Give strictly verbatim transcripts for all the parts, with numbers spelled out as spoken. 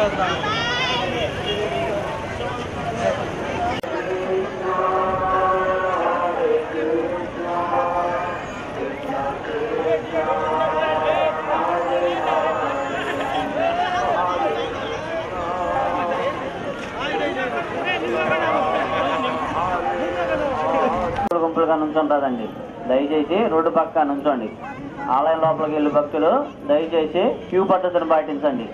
గుంపులుగా నుంచుంటారండి. దయచేసి రోడ్డు పక్క నుంచోండి. ఆలయం లోపలికి వెళ్ళి భక్తులు దయచేసి క్యూ పద్ధతిని పాటించండి.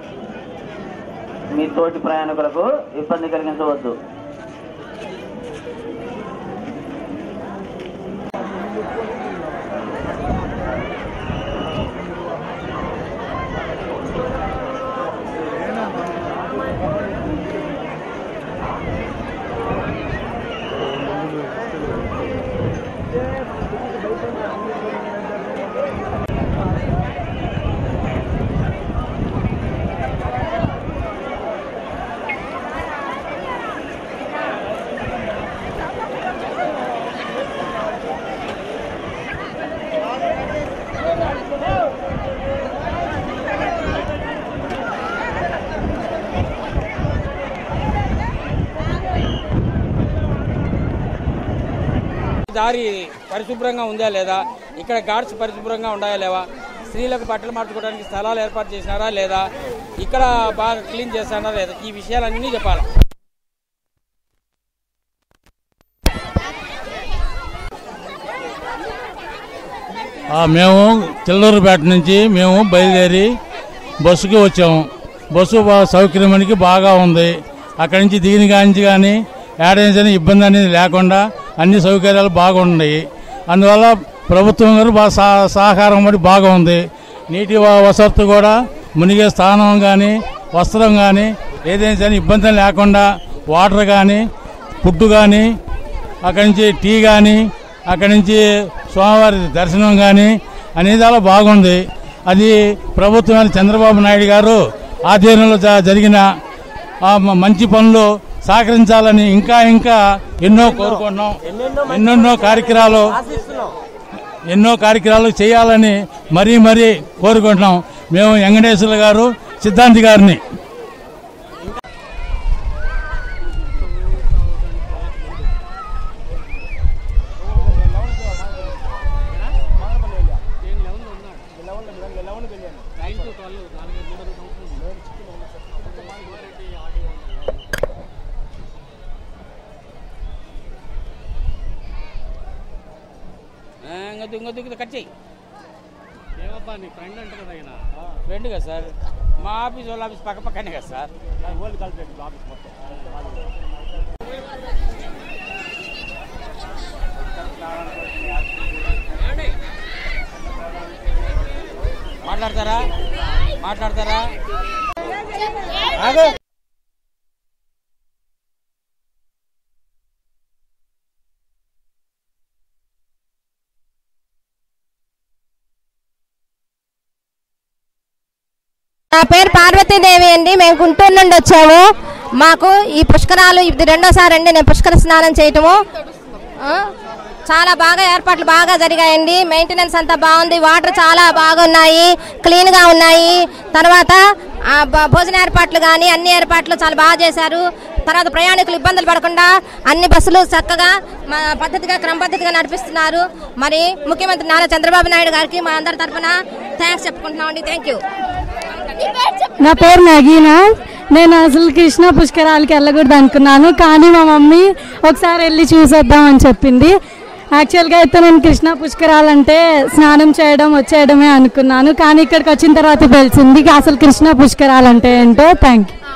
మీ తోటి ప్రయాణికులకు ఇబ్బంది కలిగించవద్దు. దారి పరిశుభ్రంగా ఉందా లేదా, ఇక్కడ గార్డ్స్ పరిశుభ్రంగా ఉన్నాయా లేవా, స్త్రీలకు బట్టలు మార్చుకోవడానికి స్థలాలు ఏర్పాటు చేసినారా లేదా, ఇక్కడ బాగా క్లీన్ చేస్తారా లేదా, ఈ విషయాలన్నీ చెప్పాలి. మేము చిల్లూరుపేట నుంచి మేము బయలుదేరి బస్సుకి వచ్చాము. బస్సు సౌకర్యానికి బాగా ఉంది. అక్కడి నుంచి దిగిన కాంచి కానీ ఏడైనా ఇబ్బంది అనేది లేకుండా అన్ని సౌకర్యాలు బాగున్నాయి. అందువల్ల ప్రభుత్వం గారు బాగా సహకారం మరి బాగా ఉంది. నీటి వసతి కూడా మునిగే స్థానం కానీ వస్త్రం కానీ ఏదైనా సరే ఇబ్బంది లేకుండా వాటర్ కానీ ఫుడ్ కానీ అక్కడి నుంచి టీ కానీ అక్కడి నుంచి స్వామివారి దర్శనం కానీ అనేది అలా బాగుంది. అది ప్రభుత్వం చంద్రబాబు నాయుడు గారు ఆధ్వర్యంలో జరిగిన మంచి పనులు సహకరించాలని ఇంకా ఇంకా ఎన్నో కోరుకుంటున్నాం. ఎన్నెన్నో కార్యక్రమాలు ఎన్నో కార్యక్రమాలు చేయాలని మరీ మరీ కోరుకుంటున్నాం. మేము వెంకటేశ్వర గారు సిద్ధాంతి గారిని కట్ చేయి. ఏమబ్బా నీ ఫ్రెండ్ అంటే కదా ఆయన ఫ్రెండ్ కదా సార్, మా ఆఫీస్ వాళ్ళ ఆఫీస్ పక్క పక్కనే కదా సార్. ఓల్డ్ కల్పరేటివ్ ఆఫీస్ మొత్తం మాట్లాడతారా మాట్లాడతారా నా పేరు పార్వతీదేవి అండి. మేము గుంటూరు నుండి వచ్చాము. మాకు ఈ పుష్కరాలు ఇది రెండోసారి అండి నేను పుష్కర స్నానం చేయటము. చాలా బాగా ఏర్పాట్లు బాగా జరిగాయండి. మెయింటెనెన్స్ అంతా బాగుంది. వాటర్ చాలా బాగున్నాయి, క్లీన్గా ఉన్నాయి. తర్వాత భోజన ఏర్పాట్లు కానీ అన్ని ఏర్పాట్లు చాలా బాగా చేశారు. తర్వాత ప్రయాణికులు ఇబ్బందులు పడకుండా అన్ని బస్సులు చక్కగా పద్ధతిగా క్రమపద్ధతిగా నడిపిస్తున్నారు. మరి ముఖ్యమంత్రి నారా చంద్రబాబు నాయుడు గారికి మా అందరి తరఫున థ్యాంక్స్ చెప్పుకుంటున్నామండి. Thank you. నా పేరు నగీనా. నేను అసలు కృష్ణ పుష్కరాలకి వెళ్ళకూడదు అనుకున్నాను, కానీ మా మమ్మీ ఒకసారి వెళ్ళి చూసేద్దామని చెప్పింది. యాక్చువల్గా అయితే నేను కృష్ణ పుష్కరాలంటే స్నానం చేయడం వచ్చేయడమే అనుకున్నాను, కానీ ఇక్కడికి వచ్చిన తర్వాత తెలిసింది అసలు కృష్ణ పుష్కరాలంటే ఏంటో. Thank you.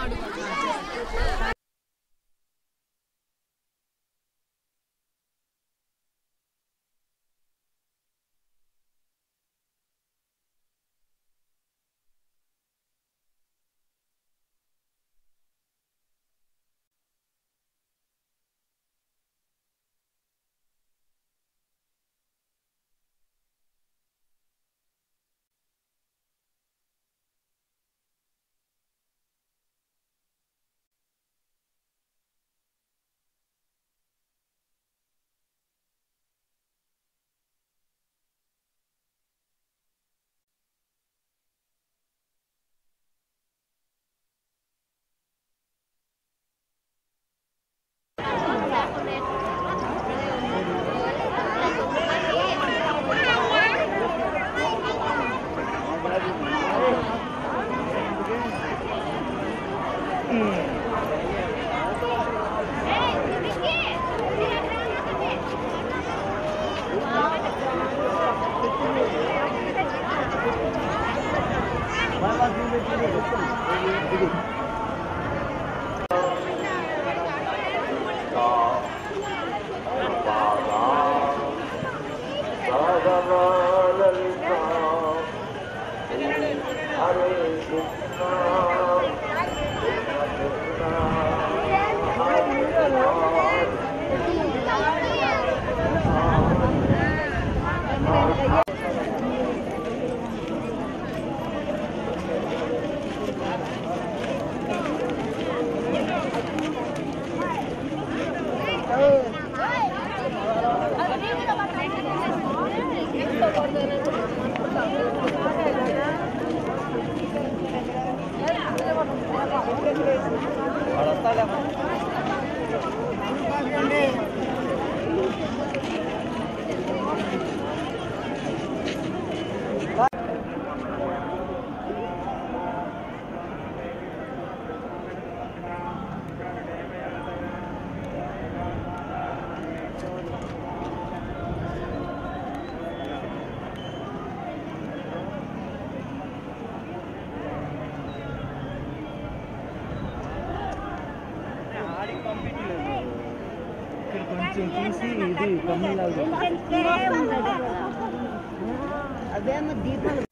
కొంచెం తీసి ఇది కమ్మిలాగా అదేమో దీపాలు